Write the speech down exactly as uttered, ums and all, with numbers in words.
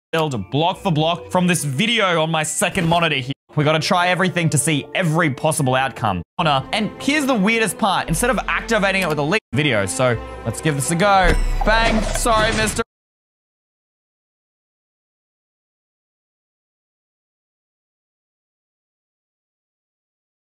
build block for block from this video on my second monitor here. We gotta try everything to see every possible outcome. And here's the weirdest part. Instead of activating it with a leak video, so let's give this a go. Bang. Sorry, mister.